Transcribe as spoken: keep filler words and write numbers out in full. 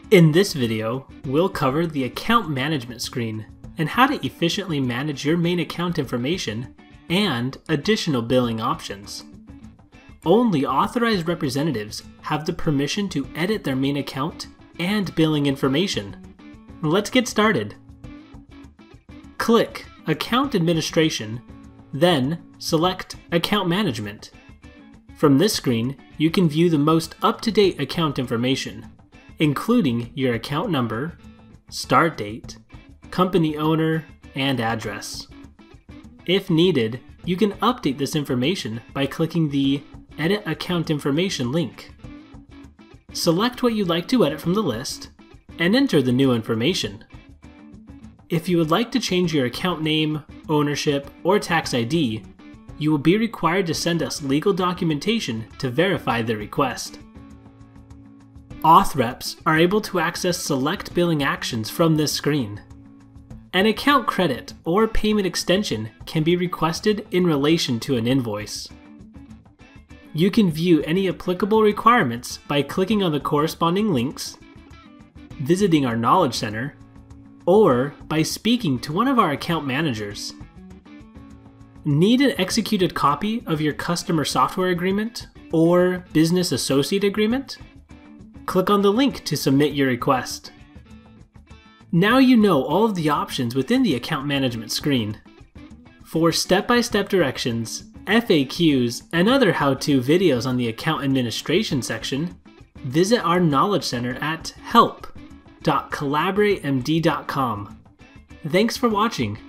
In this video, we'll cover the account management screen and how to efficiently manage your main account information and additional billing options. Only authorized representatives have the permission to edit their main account and billing information. Let's get started. Click Account Administration, then select Account Management. From this screen, you can view the most up-to-date account information, including your account number, start date, company owner, and address. If needed, you can update this information by clicking the Edit Account Information link. Select what you'd like to edit from the list and enter the new information. If you would like to change your account name, ownership, or tax I D, you will be required to send us legal documentation to verify the request. Auth reps are able to access select billing actions from this screen. An account credit or payment extension can be requested in relation to an invoice. You can view any applicable requirements by clicking on the corresponding links, visiting our Knowledge Center, or by speaking to one of our account managers. Need an executed copy of your customer software agreement or business associate agreement? Click on the link to submit your request. Now you know all of the options within the account management screen. For step-by-step directions, F A Qs, and other how-to videos on the account administration section, visit our Knowledge Center at help dot collaborate m d dot com. Thanks for watching.